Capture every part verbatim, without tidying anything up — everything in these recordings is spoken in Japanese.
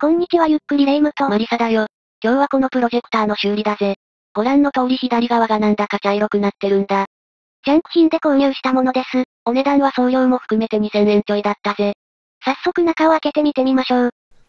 こんにちはゆっくりレ夢ムとマリサだよ。今日はこのプロジェクターの修理だぜ。ご覧の通り左側がなんだか茶色くなってるんだ。 ジャンク品で購入したものです。 お値段は送料も含めてにせんえんちょいだったぜ。 早速中を開けてみてみましょう。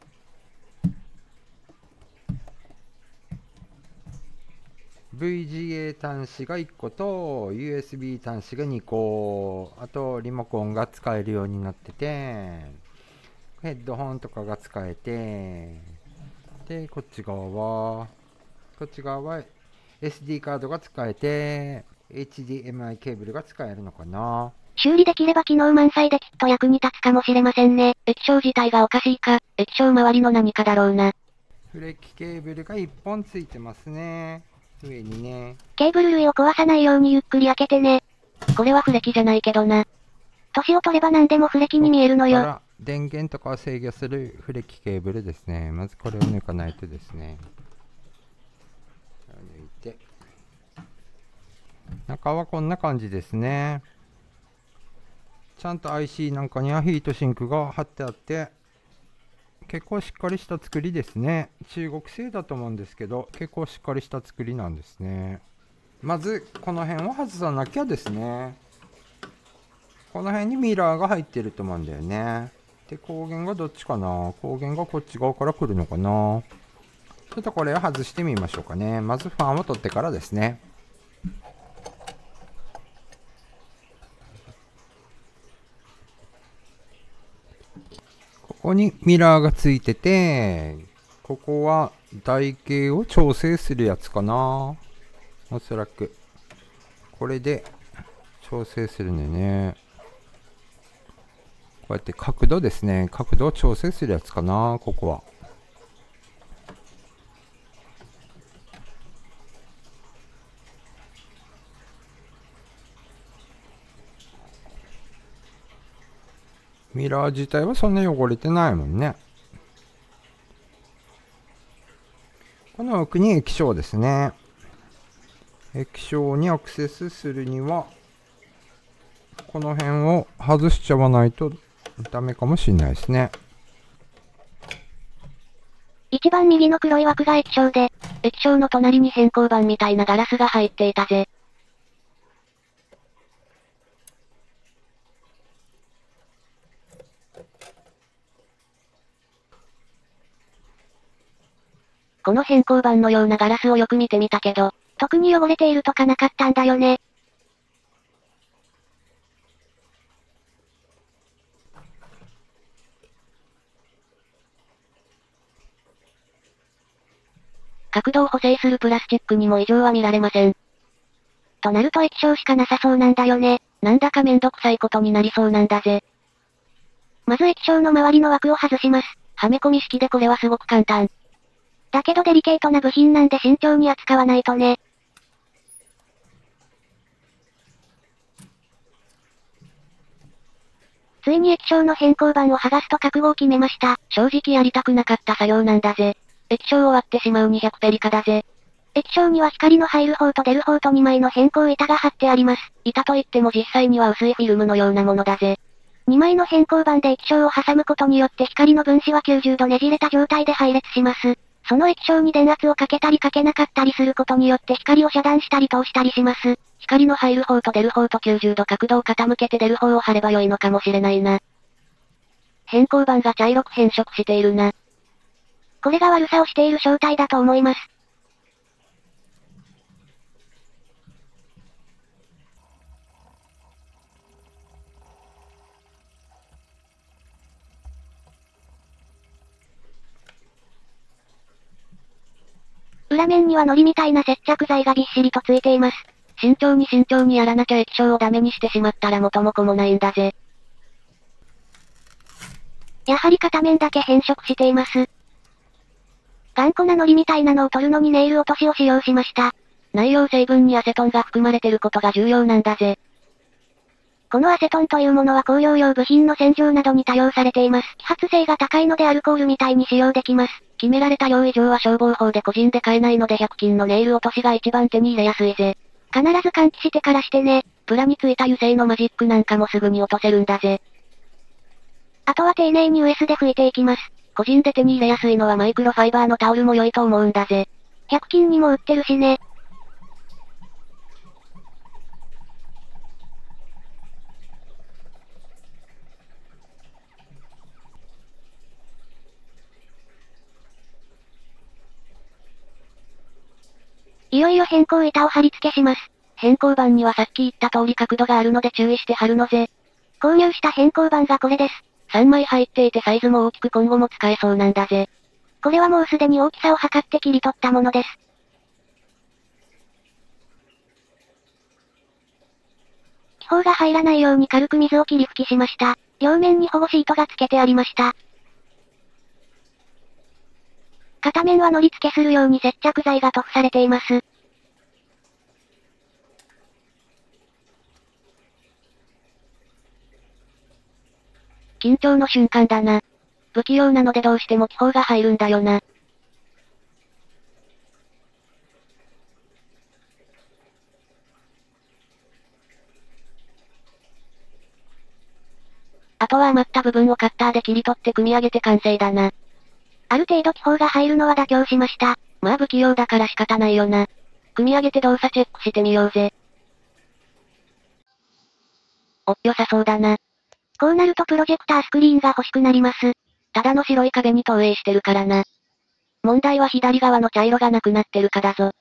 ブイジーエー 端子がいっこと ユーエスビー 端子がにこ、あとリモコンが使えるようになってて、ヘッドホンとかが使えて、でこっち側はこっち側は エスディー カードが使えて エイチディーエムアイ ケーブルが使えるのかな。 修理できれば機能満載できっと役に立つかもしれませんね。 液晶自体がおかしいか、液晶周りの何かだろうな。 フレッキケーブルがいっぽんついてますね。上にね。 ケーブル類を壊さないようにゆっくり開けてね。 これはフレキじゃないけどな。 年を取れば何でもフレキに見えるのよ。 電源とかを制御するフレキケーブルですね。まずこれを抜かないとですね。抜いて。中はこんな感じですね。ちゃんと アイシー なんかにはヒートシンクが貼ってあって、結構しっかりした作りですね。中国製だと思うんですけど、結構しっかりした作りなんですね。まずこの辺を外さなきゃですね。この辺にミラーが入ってると思うんだよね。で、光源がどっちかな。光源がこっち側から来るのかな。ちょっとこれを外してみましょうかね。まずファンを取ってからですね。ここにミラーがついてて、ここは台形を調整するやつかな。おそらく。これで調整するんだよね。こうやって角度ですね。角度を調整するやつかな、ここは。ミラー自体はそんな汚れてないもんね。この奥に液晶ですね。液晶にアクセスするには、この辺を外しちゃわないとダメかもしれないですね。 一番右の黒い枠が液晶で、 液晶の隣に変更板みたいなガラスが入っていたぜ。この変更板のようなガラスをよく見てみたけど、 特に汚れているとかなかったんだよね。 角度を補正するプラスチックにも異常は見られません。 となると液晶しかなさそうなんだよね。 なんだかめんどくさいことになりそうなんだぜ。 まず液晶の周りの枠を外します。 はめ込み式でこれはすごく簡単。 だけどデリケートな部品なんで慎重に扱わないとね。ついに液晶の変更板を剥がすと覚悟を決めました。 正直やりたくなかった作業なんだぜ。液晶を割ってしまうにひゃくペリカだぜ。 液晶には光の入る方と出る方とにまいの変更板が貼ってあります。 板といっても実際には薄いフィルムのようなものだぜ。 にまいの変更板で液晶を挟むことによって光の分子はきゅうじゅうどねじれた状態で配列します。その液晶に電圧をかけたりかけなかったりすることによって光を遮断したり通したりします。 光の入る方と出る方ときゅうじゅうど角度を傾けて出る方を貼れば良いのかもしれないな。変更板が茶色く変色しているな。 これが悪さをしている正体だと思います。裏面には糊みたいな接着剤がびっしりとついています。 慎重に慎重にやらなきゃ液晶をダメにしてしまったら元も子もないんだぜ。 やはり片面だけ変色しています。頑固な糊みたいなのを取るのにネイル落としを使用しました。 内容成分にアセトンが含まれてることが重要なんだぜ。 このアセトンというものは工業用部品の洗浄などに多用されています。揮発性が高いのでアルコールみたいに使用できます。 決められた量以上は消防法で個人で買えないのでひゃく均のネイル落としが一番手に入れやすいぜ。 必ず換気してからしてね。 プラについた油性のマジックなんかもすぐに落とせるんだぜ。 あとは丁寧にウエスで拭いていきます。 個人で手に入れやすいのはマイクロファイバーのタオルも良いと思うんだぜ。 ひゃく均にも売ってるしね。いよいよ変更板を貼り付けします。 変更板にはさっき言った通り角度があるので注意して貼るのぜ。 購入した変更板がこれです。 さんまい入っていてサイズも大きく今後も使えそうなんだぜ。 これはもうすでに大きさを測って切り取ったものです。気泡が入らないように軽く水を霧吹きしました。両面に保護シートが付けてありました。片面はのり付けするように接着剤が塗布されています。 緊張の瞬間だな。不器用なのでどうしても気泡が入るんだよな。あとは余った部分をカッターで切り取って組み上げて完成だな。 ある程度気泡が入るのは妥協しました。 まあ不器用だから仕方ないよな。組み上げて動作チェックしてみようぜ。お、良さそうだな。 こうなるとプロジェクタースクリーンが欲しくなります。 ただの白い壁に投影してるからな。問題は左側の茶色がなくなってるかだぞ。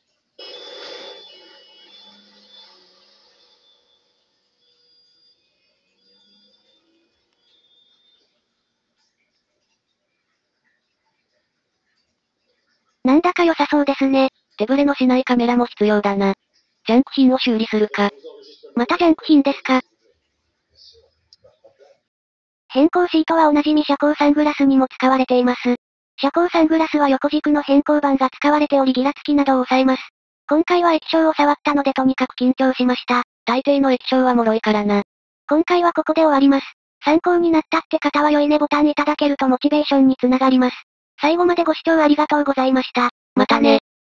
なんだか良さそうですね。 手ブレのしないカメラも必要だな。ジャンク品を修理するか。 またジャンク品ですか。変更シートはおなじみ遮光サングラスにも使われています。遮光サングラスは横軸の変更板が使われておりギラつきなどを抑えます。今回は液晶を触ったのでとにかく緊張しました。 大抵の液晶は脆いからな。 今回はここで終わります。参考になったって方は良いねボタンいただけるとモチベーションにつながります。最後までご視聴ありがとうございました。 またね。